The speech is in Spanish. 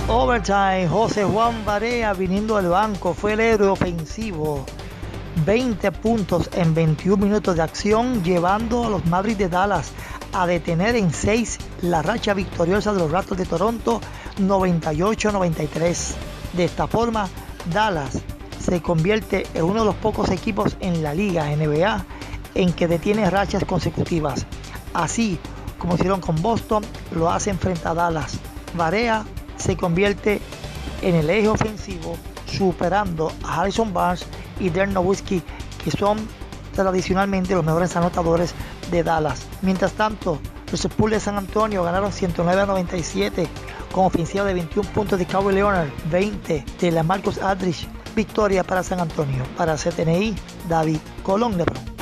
Overtime, José Juan Barea viniendo del banco, fue el héroe ofensivo. 20 puntos en 21 minutos de acción, llevando a los Mavericks de Dallas a detener en 6 la racha victoriosa de los Raptors de Toronto, 98-93. De esta forma, Dallas se convierte en uno de los pocos equipos en la liga NBA en que detiene rachas consecutivas. Así como hicieron con Boston, lo hacen frente a Dallas. Barea se convierte en el eje ofensivo, superando a Harrison Barnes y Dirk Nowitzki, que son tradicionalmente los mejores anotadores de Dallas. Mientras tanto, los Spurs de San Antonio ganaron 109-97 con ofensiva de 21 puntos de Kawhi Leonard, 20 de LaMarcus Aldridge. Victoria para San Antonio. Para CTNI, David Colón Lebron.